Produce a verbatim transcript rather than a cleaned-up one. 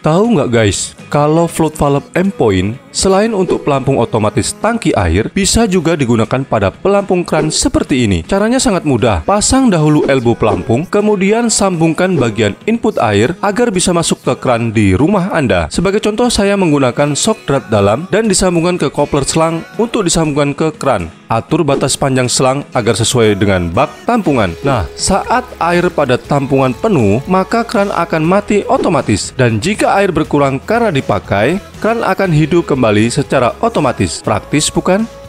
Tahu nggak guys, kalau float valve endpoint selain untuk pelampung otomatis tangki air, bisa juga digunakan pada pelampung kran seperti ini. Caranya sangat mudah. Pasang dahulu elbow pelampung, kemudian sambungkan bagian input air agar bisa masuk ke kran di rumah Anda. Sebagai contoh, saya menggunakan shock drat dalam dan disambungkan ke coupler selang untuk disambungkan ke kran. Atur batas panjang selang agar sesuai dengan bak tampungan. Nah, saat air pada tampungan penuh, maka kran akan mati otomatis. Dan jika air berkurang karena dipakai, kran akan hidup kembali secara otomatis. Praktis bukan?